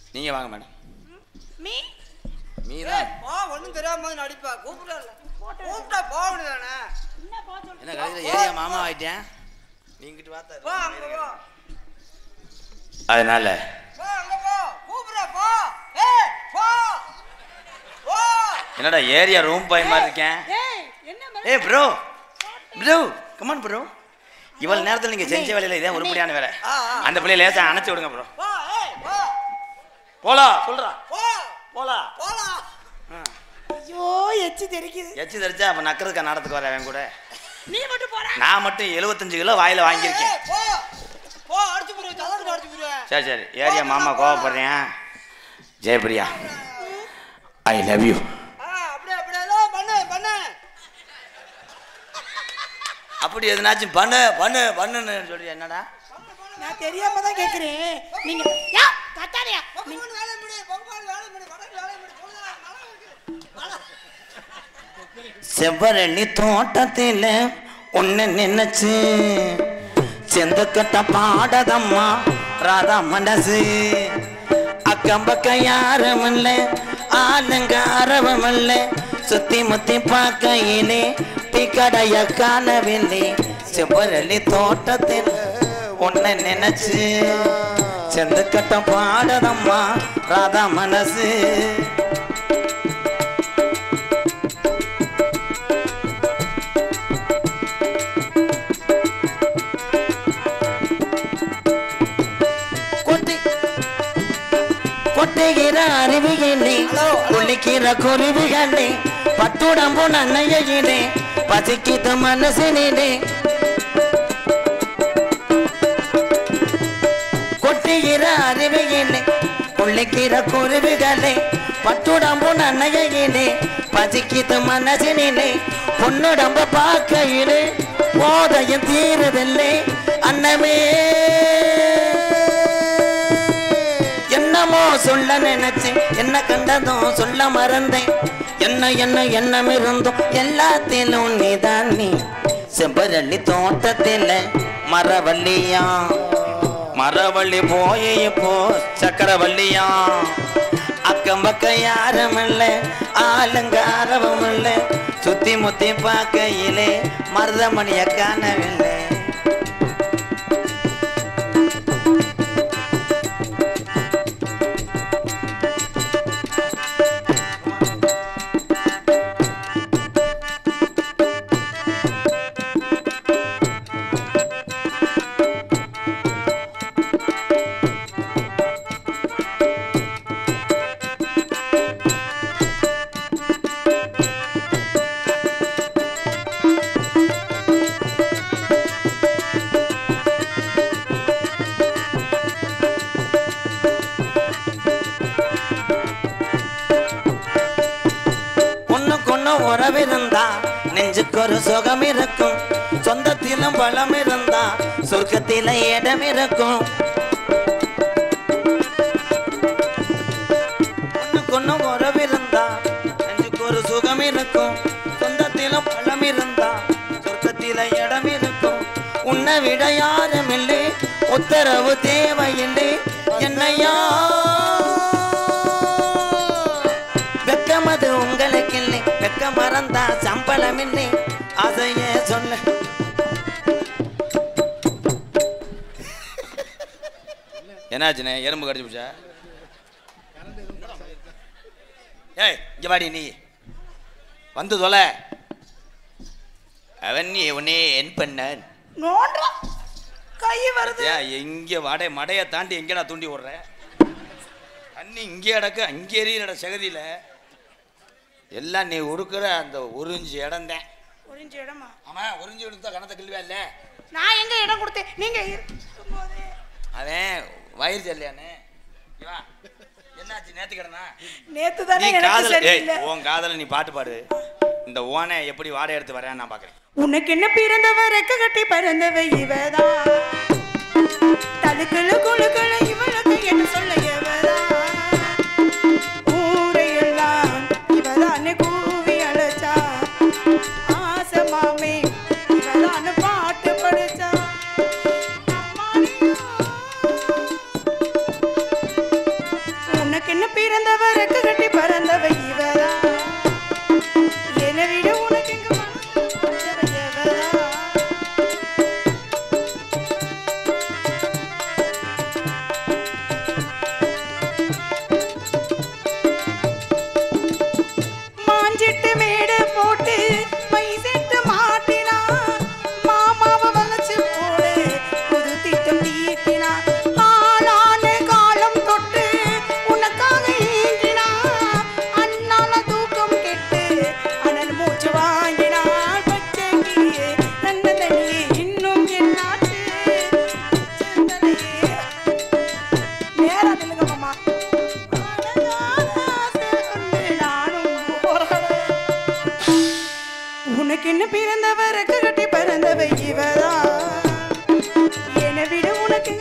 நீங்க வாங்க மேடம். மீதான் ஒன்றும் தெரியாம நடிப்பா. கூப்பிட்டா போக வேண்டியதானே. என்ன கடைசியில் ஏரியா மாமா ஆயிட்டேன். நீங்கிட்டு பார்த்தா அதனால என்னடா ஏரியா ரூம் பாய் மாதிரி இருக்கேன். ஏய் ப்ரோ ப்ரோ கமான் ப்ரோ. இவ்வளவு நேரத்தில் நீங்க செஞ்ச வேலையில இதே உருப்படியான வேலை. அந்த பிள்ளைய லேசா அணைச்சு விடுங்க ப்ரோ. போலா சொல்றா போலா. ஐயோ எச்சி தெரிக்குது. எச்சி தெரிச்சா அப்ப நக்கிறதுக்கா நாடத்துக்கு வர அவன் கூட. நீ மட்டும் போற. நான் மட்டும் 75 கிலோ வாயில வாங்கியிருக்கேன். சரி சரி ஏரியா மாமா கோவப்படுறேன். Jayapriya I love you. அப்படி எதுனாச்சும் பண்ணு பண்ணு பண்ணுன்னு சொல்லி என்னடா நான் தெரியாம தான் கேக்குறேன். நீங்க கத்தாரியா செவ்வரளி தோட்டத்தில் ஒன்னு நினைச்சு செந்தக்கட்ட பாடதம்மா ராதா மனசு. அக்கம் பக்கம் யாரும் இல்லை ஆளுங்க அரவம் இல்லை. சுத்தி முத்தி பார்க்கையிலே டீ கடைய காணவில்லை. செவ்வரளி தோட்டத்தில் ஒன்னு நினைச்சு செந்தக்கட்ட பாடதம்மா ராதா மனசு. கொட்டுகிற அருவிகளே குளிக்கிற குருவிகளே பட்டுடம்பு நன்னையிலே பசிக்கிது மனசினிலே. கொட்டுகிற அருவிகளே குளிக்கிற குருவிகளே பட்டுடம்பு நன்னையிலே பசிக்கிது மனசினிலே. பொன்னுடம்ப பார்க்கையிலே போதையும் தீரதில்லை அன்னமே. என்னமோ சொல்ல நினைச்சேன் என்ன கண்டதும் சொல்ல மறந்தேன். என்ன என்ன எண்ணம் இருந்தும் எல்லாத்திலும் நீதான் நீ. செவ்வரளி தோட்டத்தில் மரவள்ளியா மரவள்ளி போய் இப்போ சக்கரவள்ளியா. அக்கம் பக்கம் யாரும் இல்லை ஆளுங்க ஆரவம் இல்லை. சுத்தி முத்தி பார்க்கையிலே மருதமணிய காணவில்லை. உறவிருந்தா நெஞ்சுக்கு ஒரு சுகம் இருக்கும். சொந்தத்திலும் பலம் இருந்தா சொர்க்கத்தில இடம் இருக்கும். ஒண்ணுக்கு உறவிருந்தா நெஞ்சுக்கு ஒரு சுகம் இருக்கும். சொந்தத்திலும் பலம் இருந்தா சொர்க்கத்தில இடம் இருக்கும். உன்னை விட யாரும் இல்லை உத்தரவு தேவையில்லை என்னையா. வெக்கமது உங்களுக்கு இல்லை வெக்க மறந்தா சம்பளம் இல்லை அதைய சொல்ல. என்னாச்சுண்ணே எறும்பு கடிச்சு போச்சா? ஏய் இங்க வாடி நீ வந்து தொலை. அவன் நீ உன்னே என் பண்ண கை வருது. எங்க மடைய தாண்டி எங்கடா தூண்டி விடுற? தண்ணி இங்கே அடக்க அங்கே எறியட சகதியில எல்லாம் நீ உடுக்கிற அந்த உறிஞ்சி இடம் தான். உறிஞ்சி இடமா? ஆமா உறிஞ்சி எடுத்தா கணத்தை கிள்ளுவா இல்ல. நான் எங்க இடம் கொடுத்தேன் நீங்க அவன் வயிறு செல்லையானே. என்னாச்சு நேத்து கிடனா? நேத்து தானே எனக்கு சரியில்லை. உன் காதல நீ பாட்டு பாடு. இந்த ஓனை எப்படி வாடை எடுத்து வரேன் நான் பாக்குறேன். உனக்கு என்ன பிறந்தவ ரெக்க கட்டி பறந்தவ இவதான். தடுக்கல குழுக்கள இவளுக்கு என்ன சொல்ல இவதான். ஊரையெல்லாம் இவதானே கூவி அழைச்சா. ஆசை மாமே இவதானே பாட்டு படிச்சா. கண்ணு பிறந்தவருக்கு கட்டி பிறந்தவை இவதான் என்னை விட உனக்கு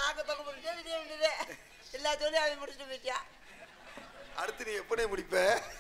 அடுத்து நீ எப்படி முடிப்ப?